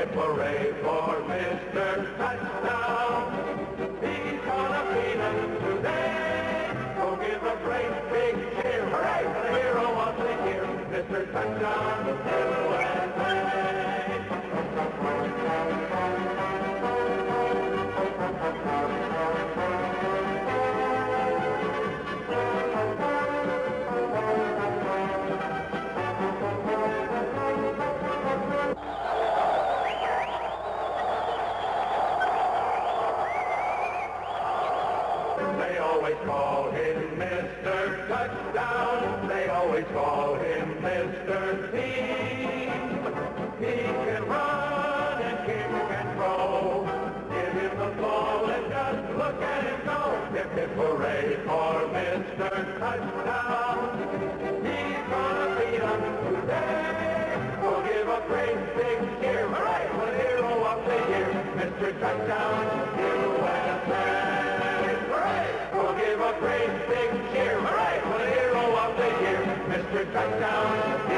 hip hooray for Mr. Touchdown. He's gonna beat us today. So give a great big cheer. Hooray for the hero of the year, Mr. Touchdown, USA. They always call him Mr. Touchdown. They always call him Mr. T. He can run and kick and throw. Give him the ball and just look at him go. Hip hip hooray for Mr. Touchdown. He's gonna beat us today. We'll give a great big cheer. Hooray for the hero of the year, Mr. Touchdown, USA. We'll give a great big cheer. Hooray for the hero of the year, Mr. Touchdown.